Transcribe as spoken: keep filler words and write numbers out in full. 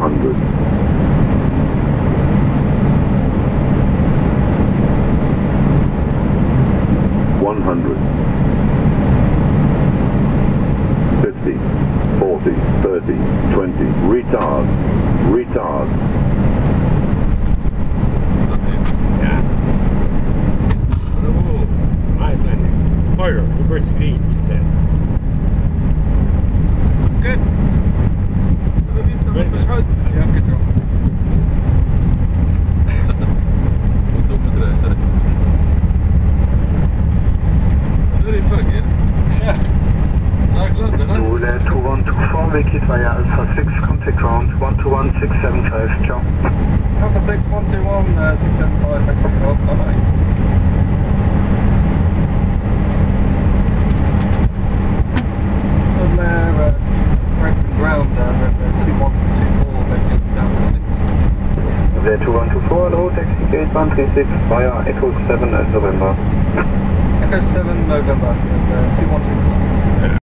hundred. one hundred. fifty, forty, thirty, twenty. Retard. Retard. Yeah. Oh, nice landing. Spoiler, reverse green, he said. Good. Very good. Ja, good job. Wat doe ik met de rest? Dat is- It's very fun, yeah? Yeah. Like London, huh? To uh, two one two four, make it via Alpha six, contact ground one two one six seven five, ciao. Alpha six one two one uh, six seven five, thank you. Oh, bye bye. On there, uh, correct ground, uh, uh, two one two four, make it Alpha six. The two one two four, hello, taxi gate one three six via Echo seven at November. Echo seven November, and uh, two one two four.